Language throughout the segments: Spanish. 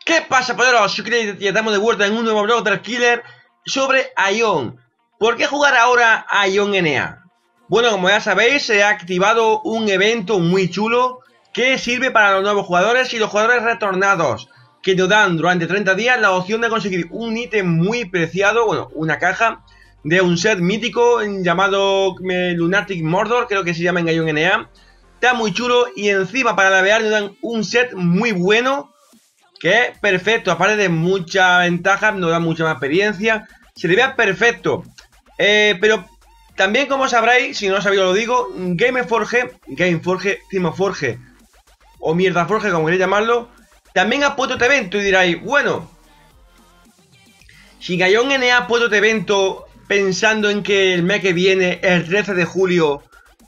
¿Qué pasa, poderosos? Ya estamos de vuelta en un nuevo blog del Killer sobre Ion. ¿Por qué jugar ahora a Ion NA? Bueno, como ya sabéis, se ha activado un evento muy chulo que sirve para los nuevos jugadores y los jugadores retornados, que nos dan durante 30 días la opción de conseguir un ítem muy preciado, bueno, una caja de un set mítico llamado Lunatic Mordor, creo que se llama en Ion NA. Está muy chulo y encima para lavear nos dan un set muy bueno, que es perfecto, aparte de muchas ventajas, nos da mucha más experiencia, se le vea perfecto. Pero también, como sabréis, si no lo sabéis lo digo, Gameforge, Cimoforge o Mierdaforge, como queréis llamarlo, también ha puesto este evento y diréis, bueno, si Ion NA ha puesto este evento pensando en que el mes que viene, el 13 de julio,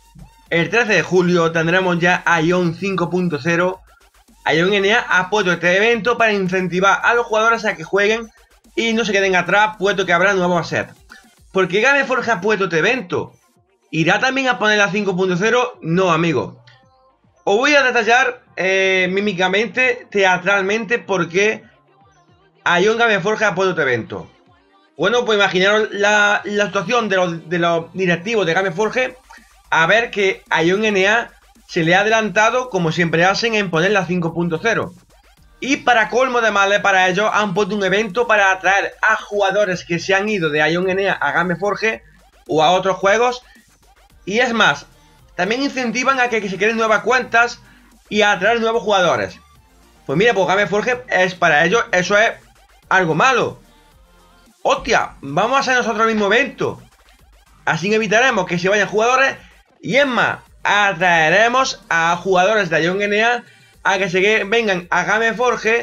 tendremos ya Ion 5.0. Ion NA ha puesto este evento para incentivar a los jugadores a que jueguen y no se queden atrás, puesto que habrá nuevos sets. ¿Por qué Gameforge ha puesto este evento? ¿Irá también a poner la 5.0? No, amigos. Os voy a detallar mímicamente, teatralmente, por qué Ion Gameforge ha puesto este evento. Bueno, pues imaginaros la situación de los directivos de Gameforge a ver que Ion NA se le ha adelantado, como siempre hacen, en poner la 5.0. Y para colmo de males para ellos, han puesto un evento para atraer a jugadores que se han ido de Ion NA a Gameforge o a otros juegos. Y es más, también incentivan a que se creen nuevas cuentas y a atraer nuevos jugadores. Pues mira, pues Gameforge es para ellos, eso es algo malo. Hostia, vamos a hacer nosotros el mismo evento. Así evitaremos que se vayan jugadores y es más, atraeremos a jugadores de Ion NA a que se vengan a Gameforge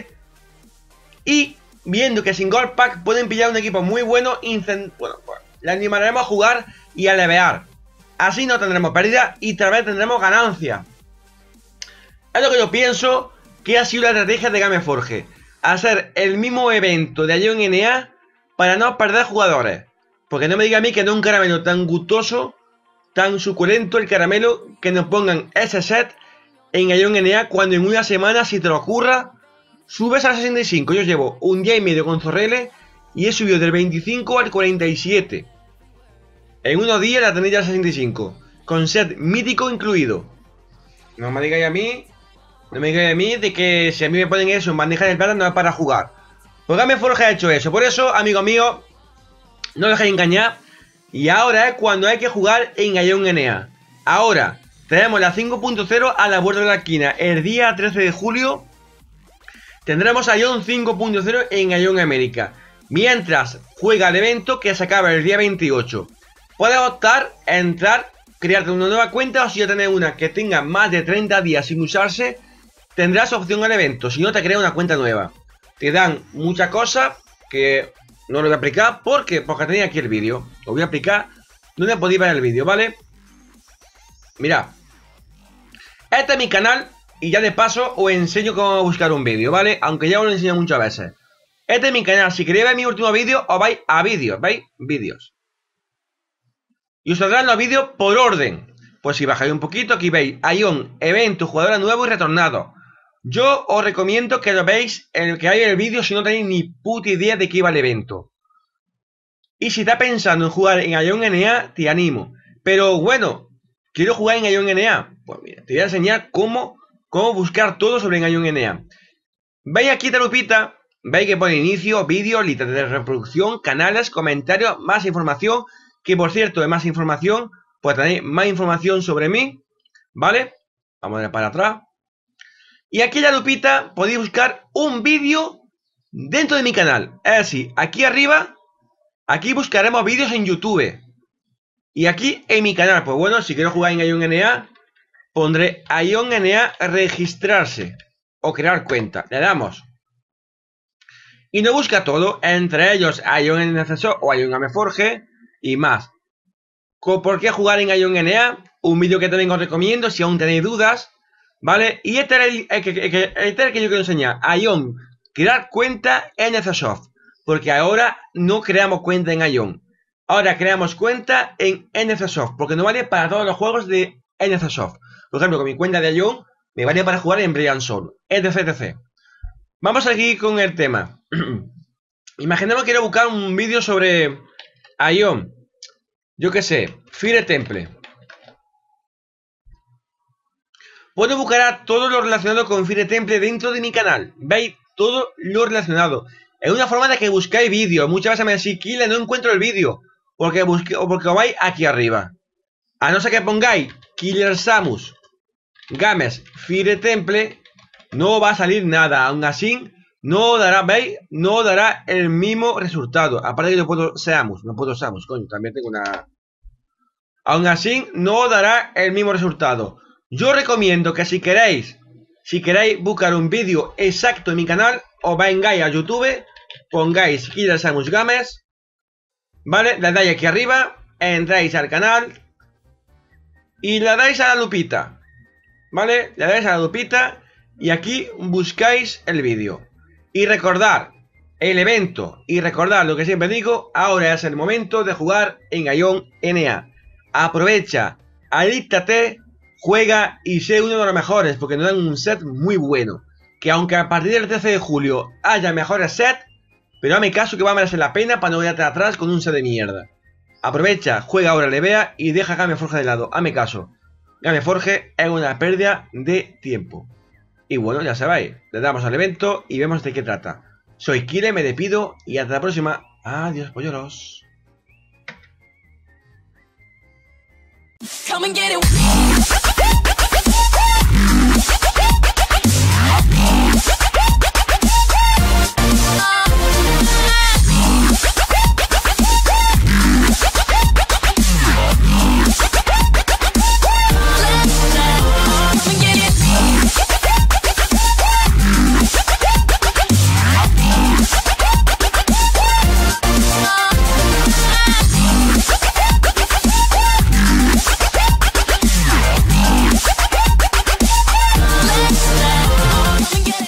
y viendo que sin Gold Pack pueden pillar un equipo muy bueno, bueno, pues le animaremos a jugar y a levear. Así no tendremos pérdida y tal vez tendremos ganancia. Es lo que yo pienso que ha sido la estrategia de Gameforge, hacer el mismo evento de Ion NA para no perder jugadores. Porque no me diga a mí que no es un caramelo tan gustoso, tan suculento el caramelo, que nos pongan ese set en Ion NA cuando en una semana, si te lo ocurra, subes al 65. Yo llevo un día y medio con Zorrele y he subido del 25 al 47. En unos días la tenéis ya al 65, con set mítico incluido. No me digáis a mí, de que si a mí me ponen eso en bandeja de plata no es para jugar. Pues Gameforge ha hecho eso. Por eso, amigos míos, no os dejéis engañar. Y ahora es cuando hay que jugar en Ion NA. Ahora, tenemos la 5.0 a la vuelta de la esquina. El día 13 de julio tendremos Ion 5.0 en Ion América. Mientras juega el evento que se acaba el día 28. Puedes optar a entrar, crearte una nueva cuenta, o si ya tenés una que tenga más de 30 días sin usarse, tendrás opción al evento. Si no, te crea una cuenta nueva. Te dan muchas cosas que no lo voy a aplicar porque tenía aquí el vídeo. Lo voy a aplicar donde podéis ver el vídeo, ¿vale? Mirad. Este es mi canal y ya de paso os enseño cómo buscar un vídeo, ¿vale? Aunque ya os lo enseño muchas veces. Este es mi canal. Si queréis ver mi último vídeo, os vais a vídeos, ¿veis? Vídeos. Y os saldrán los vídeos por orden. Pues si bajáis un poquito, aquí veis Ion, evento, jugadores nuevos y retornados. Yo os recomiendo que lo veáis en el que hay el vídeo si no tenéis ni puta idea de qué iba el evento. Y si estás pensando en jugar en Ion NA, te animo. Pero bueno, quiero jugar en Ion NA. Pues mira, te voy a enseñar cómo buscar todo sobre Ion NA. Veis aquí esta lupita, veis que pone inicio, vídeo, lista de reproducción, canales, comentarios, más información. Que por cierto, de más información, pues tenéis más información sobre mí, ¿vale? Vamos a ver para atrás. Y aquí en la lupita podéis buscar un vídeo dentro de mi canal. Es decir, aquí arriba, aquí buscaremos vídeos en YouTube. Y aquí en mi canal, pues bueno, si quiero jugar en Ion NA, pondré Ion NA registrarse o crear cuenta. Le damos. Y nos busca todo, entre ellos Ion NCSO o Ion Gameforge y más. ¿Por qué jugar en Ion NA? Un vídeo que también os recomiendo si aún tenéis dudas. ¿Vale? Y este es el que yo quiero enseñar. Ion, crear cuenta en NCSoft. Porque ahora no creamos cuenta en Ion. Ahora creamos cuenta en NCSoft. Porque no vale para todos los juegos de NCSoft. Por ejemplo, con mi cuenta de Ion me vale para jugar en Brilliant Soul, etc, etc. Vamos a seguir con el tema. Imaginemos que quiero buscar un vídeo sobre Ion. Yo qué sé, Fire Temple. Puedo buscar a todo lo relacionado con Fire Temple dentro de mi canal. ¿Veis? Todo lo relacionado. Es una forma de que buscáis vídeos. Muchas veces me decís, Kile, no encuentro el vídeo. O porque os vais aquí arriba. A no ser que pongáis Killer Samus Games Fire Temple, no va a salir nada. Aún así, no dará, ¿veis? No dará el mismo resultado. Aparte que yo puedo Samus, no puedo Samus, coño, también tengo una... Aún así, no dará el mismo resultado. Yo recomiendo que si queréis buscar un vídeo exacto en mi canal, os vengáis a YouTube, pongáis Killer Samus Games, ¿vale? Le dais aquí arriba, entráis al canal y le dais a la lupita, ¿vale? Le dais a la lupita y aquí buscáis el vídeo. Y recordar el evento y recordar lo que siempre digo, ahora es el momento de jugar en Ion NA. Aprovecha, alístate, juega y sé uno de los mejores, porque nos dan un set muy bueno. Que aunque a partir del 13 de julio haya mejores sets, pero hazme caso que va a merecer la pena para no quedarte atrás con un set de mierda. Aprovecha, juega ahora Levea y deja a Gameforge de lado. Hazme caso. Gameforge es una pérdida de tiempo. Y bueno, ya sabéis, le damos al evento y vemos de qué trata. Soy Kile, me despido y hasta la próxima. Adiós, pollolos. Come and get it.